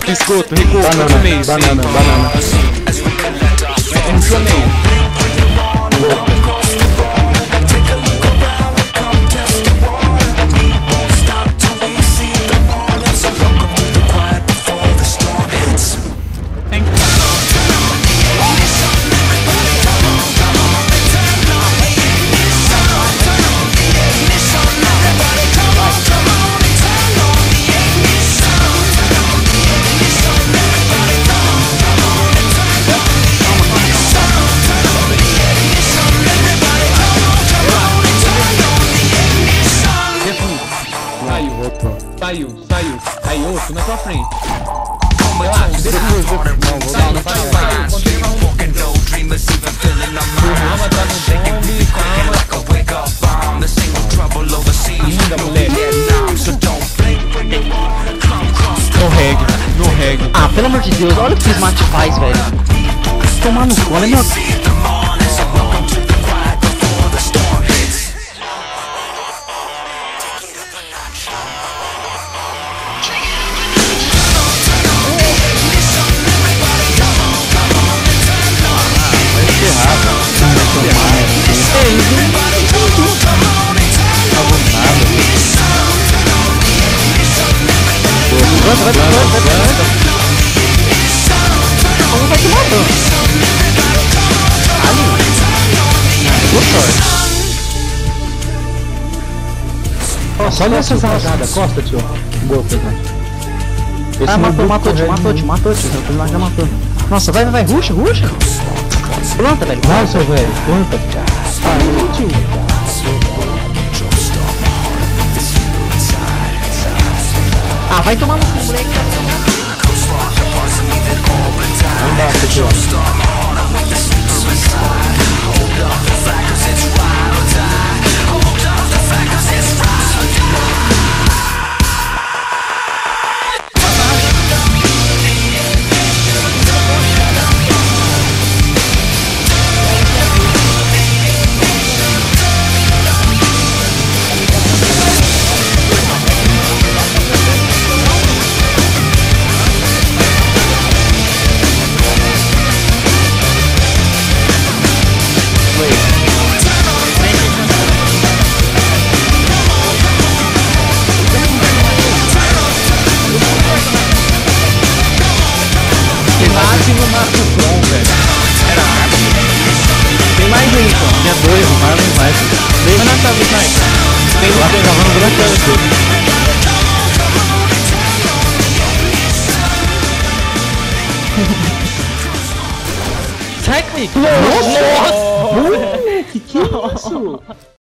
esgoto, recua, banana, meio, banana. Entrou meio. Saiu. Aí outro na tua frente. Relaxa, deixa eu ver. Saiu. Calma, tá no zombie, calma. Linda, moleque. No reg. Ah, pelo amor de Deus, olha o que o Smart faz, velho. Tomar no cu, olha meu... Vai te matando. Nossa, olha essa rajada, costa, tio. Boa, Fernando. Ah, matou, tio. Já matou. Nossa, vai, ruxa. Planta, velho. Nossa, velho, planta. Ah, tio. Ah, vai tomar no cu, moleque. Embaixo, tio. No Marco-Tron, velho. Era rápido. Tem mais um, então. Tinha dois, o Marlon mais. Mas não tá vendo mais. Tem um que Cavando grande. Technique! Nossa! Que isso?